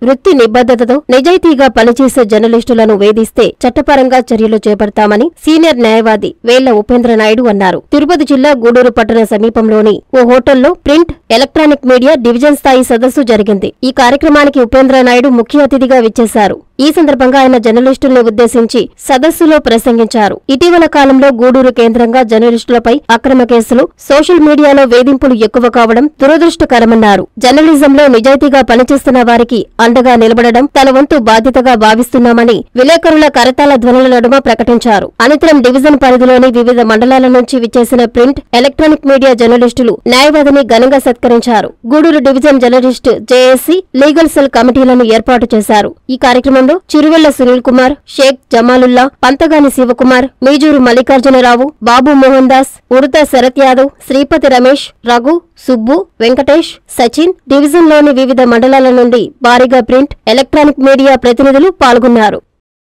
వృత్తి నిబద్ధతతో నిజాయితీగా పనిచేసే జర్నలిస్టులను వేధిస్తే చట్టపరంగా చర్యలు చేపడతామని సీనియర్ న్యాయవాది వేళ్ల ఉపేంద్రనాయుడు అన్నారు. తిరుపతి జిల్లా గూడూరు పట్టణ సమీపంలోని ఓ హోటల్లో ప్రింట్, ఎలక్ట్రానిక్ మీడియా డివిజన్ స్థాయి సదస్సు జరిగింది. ఈ కార్యక్రమానికి ఉపేంద్రనాయుడు ముఖ్య అతిథిగా విచ్చేశారు. ఈ సందర్భంగా ఆయన జర్నలిస్టుల్ని ఉద్దేశించి సదస్సులో ప్రసంగించారు. ఇటీవల కాలంలో గూడూరు కేంద్రంగా జర్నలిస్టులపై అక్రమ కేసులు, సోషల్ మీడియాలో వేధింపులు ఎక్కువ కావడం దురదృష్టకరమన్నారు. జర్నలిజంలో నిజాయితీగా పనిచేస్తున్న వారికి అండగా నిలబడడం తన వంతు బాధ్యతగా భావిస్తున్నామని విలేకరుల కరతాళ ధ్వనుల నడుమ ప్రకటించారు. అనంతరం డివిజన్ పరిధిలోని వివిధ మండలాల నుంచి విచ్చేసిన ప్రింట్, ఎలక్ట్రానిక్ మీడియా జర్నలిస్టులు న్యాయవాదిని ఘనంగా సత్కరించారు. Gudur division journalist JAC legal cell కమిటీలను ఏర్పాటు చేశారు. ఈ కార్యక్రమంలో చిరువెళ్ల సునీల్ కుమార్, షేక్ జమాలుల్లా, పంతగాని శివకుమార్, మీజూరు మల్లికార్జునరావు, బాబు మోహన్ దాస్, ఉడత శరత్ యాదవ్, శ్రీపతి రమేష్, రఘు, సుబ్బు, వెంకటేష్, సచిన్, డివిజన్లోని వివిధ మండలాల నుండి భారీగా ప్రింట్, ఎలక్ట్రానిక్ మీడియా ప్రతినిధులు పాల్గొన్నారు.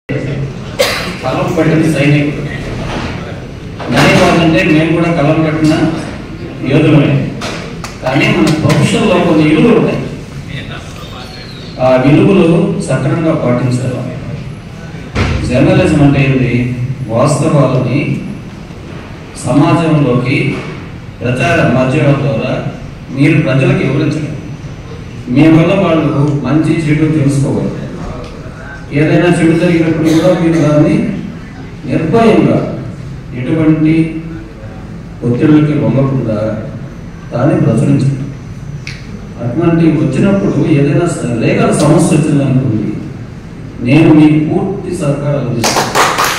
ఆ విలువలు సక్రమంగా పాటించాలి. జర్నలిజం అంటే ఏంటి? వాస్తవాలని సమాజంలోకి ప్రచార మాధ్యమాల ద్వారా మీరు ప్రజలకు వివరించడం, మీ వల్ల వాళ్ళు మంచి చెడు తెలుసుకోవాలి. ఏదైనా చెడు జరిగినప్పుడు కూడా మీరు దాన్ని నిర్భయంగా ఎటువంటి ఒత్తిడికి లొంగకుండా దాన్ని ప్రచురించండి. అటువంటి వచ్చినప్పుడు ఏదైనా లీగల్ సమస్య వచ్చిందనుకోండి, నేను మీకు పూర్తి సహకారం అందిస్తాను.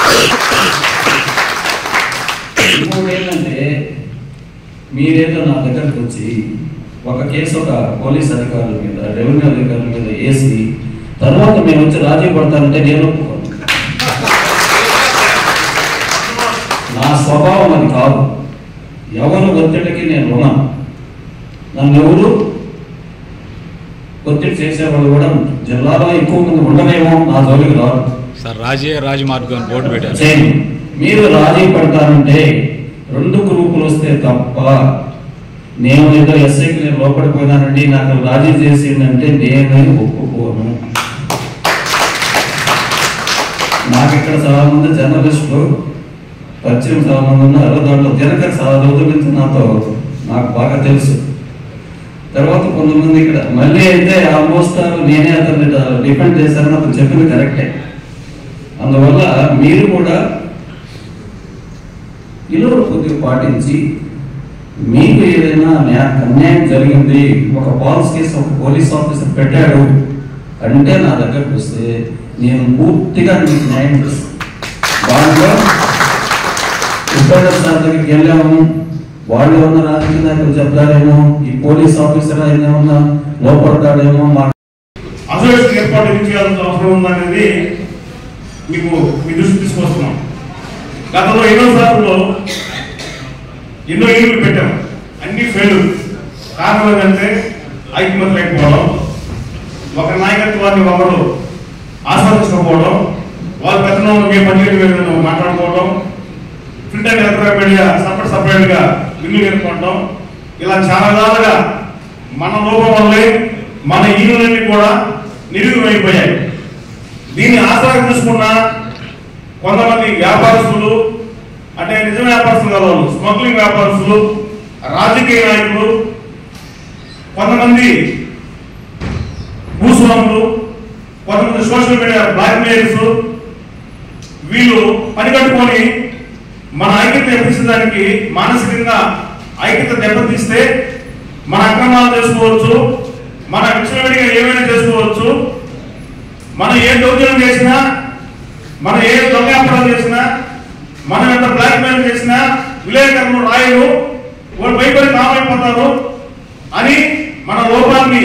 ఇంకోటి ఏంటంటే, మీరేదో నా దగ్గరకు వచ్చి ఒక కేసు ఒక పోలీస్ అధికారుల మీద, రెవెన్యూ అధికారుల మీద వేసి తర్వాత మేము వచ్చి రాజీ పడతానంటే నేను ఒప్పుకోను. నా స్వభావం అది కాదు. ఎవరు ఒత్తిడికి నేను రుణం. నన్ను ఎవరు ఒత్తిడి చేసేవాళ్ళు కూడా జిల్లాలో ఎక్కువ మంది ఉండలేమో, నా జోలికి రాదు. రాజమార్గం బోర్డు పెట్టారు. మీరు రాజీ పడతారంటే 2 గ్రూపులు వస్తే తప్ప, నేను ఏదో ఎస్ఐకి నేను లోపడిపోయినానండి నాకు రాజీ చేసిందంటే నేనే ఒప్పుకోను. నాకు ఇక్కడ చాలా మంది జర్నలిస్టులు పరిచయం చాలా మంది ఉన్నారు. దాంట్లో దినకర్ చాలా రోజుల నుంచి నాకు బాగా తెలుసు. తర్వాత కొంతమంది ఇక్కడ మళ్ళీ అయితే ఆల్మోస్ట్ నేనే అతన్ని డిపెండ్ చేశానని అతను చెప్పింది కరెక్టే. అందువల్ల మీరు కూడా విలువలు కొద్దిగా పాటించి, మీకు ఏదైనా అన్యాయం జరిగింది, ఒక పాల్స్ కేసు ఒక పోలీస్ ఆఫీసర్ పెట్టాడు అంటే నా దగ్గరకు వస్తే నేను పూర్తిగా మీకు న్యాయం చేస్తాను. దాంట్లో ఇన్స్పెక్టర్ సార్ దగ్గరికి వెళ్ళాము, వాళ్ళు ఉన్న రాజకీయ నాయకులు చెప్తారేమో, ఈ పోలీస్ ఆఫీసర్ ఏమన్నా లోపడతాడేమో, అసోసియేషన్ ఏర్పాటు చేయాల్సిన అవసరం ఉందనేది మీకు మీ దృష్టి తీసుకొస్తున్నాం. గతంలో ఎన్నోసార్లు ఎన్నో ఈలు పెట్టాం, అన్ని ఫెయిల్. కారణం ఏంటంటే ఐక్యమత్యం లేకపోవడం, ఒక నాయకత్వాన్ని ఒకరు ఆస్వాదించకపోవడం, వాళ్ళ పెద్దలు ఏ పనిచేయడం మాట్లాడుకోవడం, ప్రింట్ అండ్ ఎలక్ట్రానిక్ మీడియా సపరేట్గా బిల్లు ఏర్పడటం, ఇలా చాలా విధాలుగా మన లోపం వల్లే మన ఈనులన్నీ కూడా నిర్వీర్యమైపోయాయి. దీన్ని ఆసరా తీసుకున్న కొంతమంది వ్యాపారస్తులు, అంటే నిజ వ్యాపారస్తులు కాదు, స్మగ్లింగ్ వ్యాపారస్తులు, రాజకీయ నాయకులు, కొంతమంది భూస్వాములు, కొంతమంది సోషల్ మీడియా బ్లాక్ మెయిల్స్, వీళ్ళు పనికట్టుకొని మన ఐక్యత దెబ్బతీసేదానికి, మానసికంగా ఐక్యత దెబ్బతీస్తే మన అక్రమాలు చేసుకోవచ్చు, మన విచ్చలవిడిగా ఏమైనా చేసుకోవచ్చు, మనం ఏ దౌర్జన్యం చేసినా, మనం ఏ దొంగ అపరాధం చేసినా, మనం ఎంత బ్లాక్ మెయిల్ చేసినా విలేకరులు రాయరు, వాళ్ళు భయపడి కామైపోతారు అని మన లోపాన్ని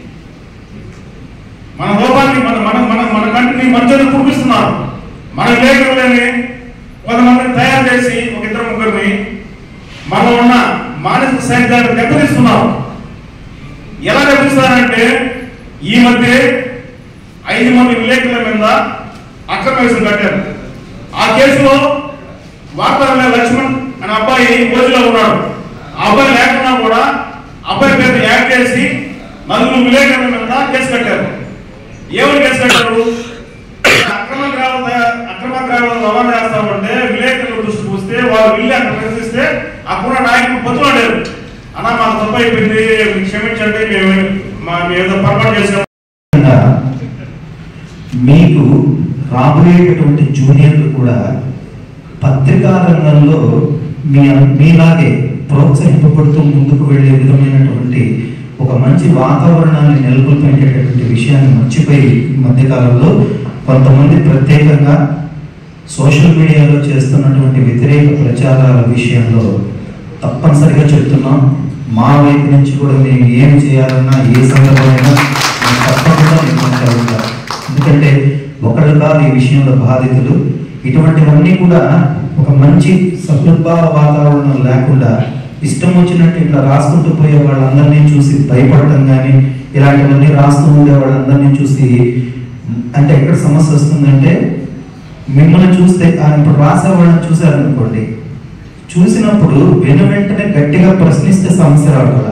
మన కంటిని మంచిగా చూపిస్తున్నారు. మన విలేకరులని కొంతమందిని తయారు చేసి ఒక 2-3 మనలో ఉన్న మానసిక సైన్యాన్ని దెబ్బతీస్తున్నారు. ఎలా దెబ్బతీస్తారంటే, ఈ మధ్య 5 మంది విలేకరుల మీద అక్రమ కేసులు కట్టారు. ఆ కేసులో వార్తల లక్ష్మణ్ అనే అబ్బాయి ఓజీలో ఉన్నాడు. ఆ అబ్బాయి లేకుండా కూడా అబ్బాయి పేరు యాడ్ చేసి 4 విలేకరుల మీద కేసు కట్టారు. ఏమని కేసు పెట్టారు? అక్రమ గ్రామాలు రవాణా చేస్తామంటే విలేకరుల దృష్టికి వస్తే వాళ్ళు వెళ్ళి అక్కడ ప్రశ్నిస్తే అప్పుడు నాయకులు బతులాడారు, అన్నా మాకు తప్పు అయిపోయింది, క్షమించండి, మేము ఏదో పొరపాటు చేసాం. మీకు రాబోయేటటువంటి జూనియర్లు కూడా పత్రికా రంగంలో మీలాగే ప్రోత్సహింపబడుతూ ముందుకు వెళ్లే విధమైనటువంటి ఒక మంచి వాతావరణాన్ని నెలకొల్పేటటువంటి విషయాన్ని మర్చిపోయి ఈ మధ్యకాలంలో కొంతమంది ప్రత్యేకంగా సోషల్ మీడియాలో చేస్తున్నటువంటి వ్యతిరేక ప్రచారాల విషయంలో తప్పనిసరిగా చెప్తున్నాం. మా వైపు నుంచి కూడా మేము ఏం చేయాలన్నా ఏ సందర్భమైనా తప్పకుండా నిర్వహించాలి. ఎందుకంటే ఒకళ్ళు కాదు ఈ విషయంలో బాధితులు. ఇటువంటివన్నీ కూడా ఒక మంచి సహృద్భావ వాతావరణం లేకుండా ఇష్టం వచ్చినట్టు ఇట్లా రాసుకుంటూ పోయే వాళ్ళందరినీ చూసి భయపడటం కానీ ఇలాంటివన్నీ రాస్తూ ఉండే వాళ్ళందరినీ చూసి అంటే ఎక్కడ సమస్య వస్తుందంటే మిమ్మల్ని చూస్తే ఇప్పుడు రాసే వాళ్ళని చూసారనుకోండి, చూసినప్పుడు వెంటనే గట్టిగా ప్రశ్నిస్తే సమస్య రాదు కదా.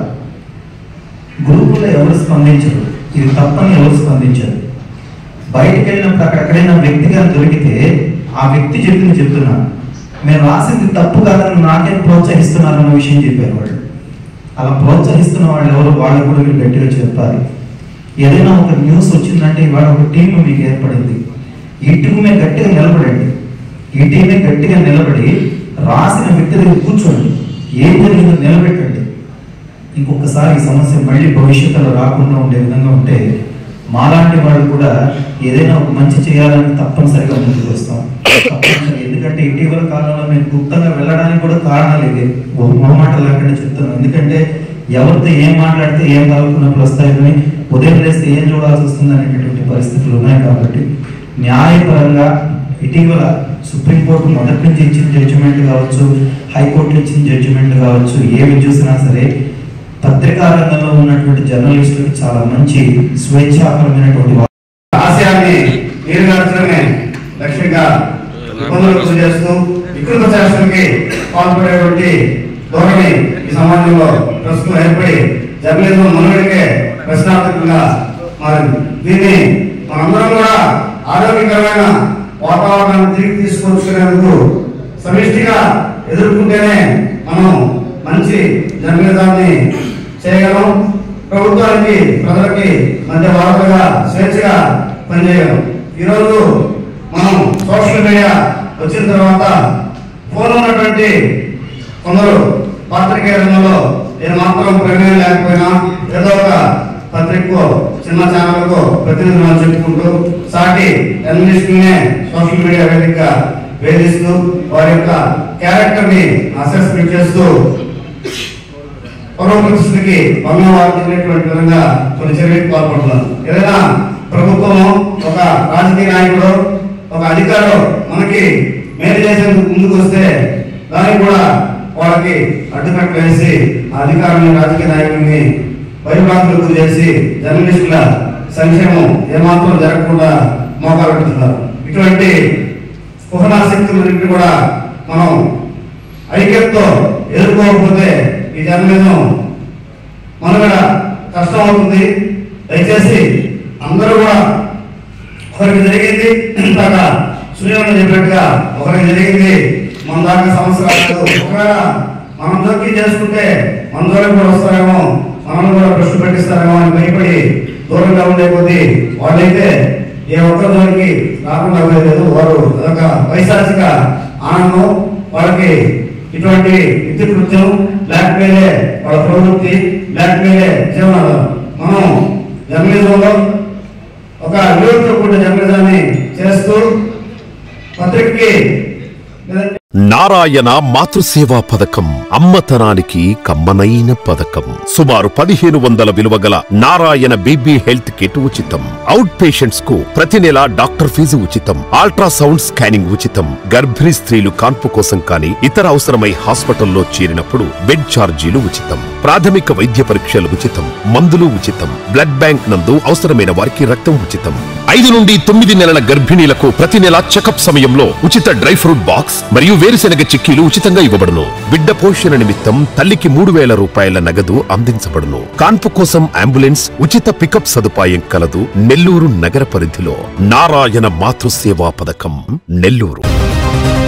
గ్రూపులో ఎవరు స్పందించరు, ఇది తప్పని ఎవరు స్పందించరు. బయటకు వెళ్ళినప్పుడు అక్కడెక్కడైనా వ్యక్తిగా దొరికితే ఆ వ్యక్తి చెప్పింది చెప్తున్నా, మేము రాసింది తప్పు కాదని నాకేం ప్రోత్సహిస్తున్నారన్న విషయం చెప్పారు వాళ్ళు. అలా ప్రోత్సహిస్తున్న వాళ్ళు ఎవరు, వాళ్ళు కూడా మీరు గట్టిగా చెప్పాలి. ఏదైనా ఒక న్యూస్ వచ్చిందంటే ఇవాళ ఒక టీం మీకు ఏర్పడింది, ఈ టీమే గట్టిగా నిలబడండి. ఈ టీమే గట్టిగా నిలబడి రాసిన వ్యక్తి దగ్గర కూర్చోండి, ఏం జరిగిందో నిలబెట్టండి. ఇంకొకసారి ఈ సమస్య మళ్ళీ భవిష్యత్తులో రాకుండా ఉండే విధంగా ఉంటే మాలాంటి వాళ్ళు కూడా ఏదైనా ఒక మంచి చేయాలని తప్పనిసరిగా ముందుకు వస్తాం. ఎందుకంటే ఇటీవల కాలంలో మేము గుప్తంగా వెళ్ళడానికి కూడా కారణాలు ఇదే, మొహమాట లేకుండా చెప్తున్నాం. ఎందుకంటే ఎవరితో ఏం మాట్లాడితే ఏం తలుపుకున్నప్పుడు వస్తాయని ఉదయం లేస్తే ఏం చూడాల్సి వస్తుంది అనేటటువంటి పరిస్థితులు ఉన్నాయి. కాబట్టి న్యాయపరంగా ఇటీవల సుప్రీంకోర్టు మొదటి నుంచి ఇచ్చిన జడ్జిమెంట్ కావచ్చు, హైకోర్టు ఇచ్చిన జడ్జిమెంట్ కావచ్చు, ఏమి చూసినా సరే పత్రికా రంగంలో ఉన్నటువంటి జర్నలిస్టులకు చాలా మంచి స్వేచ్ఛాపరమైనటువంటి ఆశయాన్ని నీరుగార్చడమే లక్ష్యంగా ఇబ్బందులు చేస్తూ వికృత శాస్త్రానికి పాల్పడేటువంటి ధోరణి ఈ సమాజంలో ప్రస్తుతం ఏర్పడి జర్నలిజం మనుగడకే ప్రశ్నార్థకంగా మారింది. దీన్ని మనందరం కూడా ఆరోగ్యకరమైన వాతావరణాన్ని తిరిగి తీసుకొచ్చుకునేందుకు సమిష్టిగా ఎదుర్కొంటేనే మనం మంచి జర్నలిజాన్ని చేయగలం. ప్రభుత్వానికి ప్రజలకి మధ్య వారధులుగా స్వేచ్ఛగా పనిచేయగలం. ఈరోజు మనం సోషల్ మీడియా వచ్చిన తర్వాత ఫోన్ ఉన్నటువంటి కొందరు పాత్రికేయ రంగంలో నేను మాత్రం ప్రమేయం లేకపోయినా ఏదో ఒక పత్రికో చిన్న ఛానల్కో ప్రతినిధులను చెప్పుకుంటూ సాటి జర్నలిస్టులనే సోషల్ మీడియా వేదికగా వేధిస్తూ వారి యొక్క క్యారెక్టర్ ని అసెస్మెంట్ చేస్తూ పౌరప్రతిష్ఠకి భంగం వాటినటువంటి విధంగా కొన్ని చర్యలకు పాల్పడుతున్నారు. ఏదైనా ప్రభుత్వం ఒక రాజకీయ నాయకుడు ఒక అధికారులు మనకి మేలు చేసేందుకు ముందుకు వస్తే దానికి కూడా వాళ్ళకి అడ్డుకట్టు వేసి ఆ అధికారులని రాజకీయ నాయకుల్ని భయభ్రాంతులకు చేసి జర్నలిస్టుల సంక్షేమం ఏమాత్రం జరగకుండా మోకాలు పెడుతున్నారు. ఇటువంటి స్పృహనా శక్తులన్నింటినీ కూడా మనం ఐక్యతతో ఎదుర్కోకపోతే ఈ జర్నలిజం మనుగడ కష్టం అవుతుంది. దయచేసి అందరూ కూడా ఒకరికి జరిగింది ఇందాక సూర్యన్న చెప్పినట్టుగా ఒకరికి జరిగింది మన దాకా సంవత్సరాలు ఒకవేళ మనం జోక్యం చేసుకుంటే మన ద్వారా కూడా వస్తారేమో, మనల్ని కూడా ప్రశ్న పెట్టిస్తారేమో అని భయపడి దూరంగా ఉండే కొద్దీ వాళ్ళైతే ఏ ఒక్క జోలికి రాకుండా లేదు. వారు అదొక వైశాఖిక ఆనందం. వాళ్ళకి ఇటువంటి విద్యుత్ కృత్యం బ్లాక్మెయిలే వాళ్ళ ప్రవృత్తి, బ్లాక్మెయిలే జీవనాధారం. మనం జర్నలిజంలో ఒక విలువతో కూడిన జర్నలిజాన్ని చేస్తూ పత్రికకి నారాయణ మాతృసేవా పథకం అమ్మతనానికి కమ్మనైన పథకం. సుమారు 1500 విలువగల నారాయణ బీబీ హెల్త్ కిట్ ఉచితం. అవుట్ పేషెంట్స్ కు ప్రతి నెల డాక్టర్ ఫీజు ఉచితం. అల్ట్రాసౌండ్ స్కానింగ్ ఉచితం. గర్భిణీ స్త్రీలు కాన్పు కోసం కానీ ఇతర అవసరమై హాస్పిటల్లో చేరినప్పుడు బెడ్ ఛార్జీలు ఉచితం. ప్రాథమిక వైద్య పరీక్షలు ఉచితం. మందులు ఉచితం. బ్లడ్ బ్యాంక్ నందు అవసరమైన వారికి రక్తం ఉచితం. 5 నుండి 9 నెలల గర్భిణీలకు ప్రతి నెల చెకప్ సమయంలో ఉచిత డ్రై ఫ్రూట్ బాక్స్ మరియు వేరుశెనగ చిక్కీలు ఉచితంగా ఇవ్వబడును. బిడ్డ పోషణ నిమిత్తం తల్లికి 3,000 రూపాయల నగదు అందించబడును. కాన్పు కోసం అంబులెన్స్ ఉచిత పికప్ సదుపాయం కలదు. నెల్లూరు నగర పరిధిలో నారాయణ మాతృసేవా పథకం నెల్లూరు.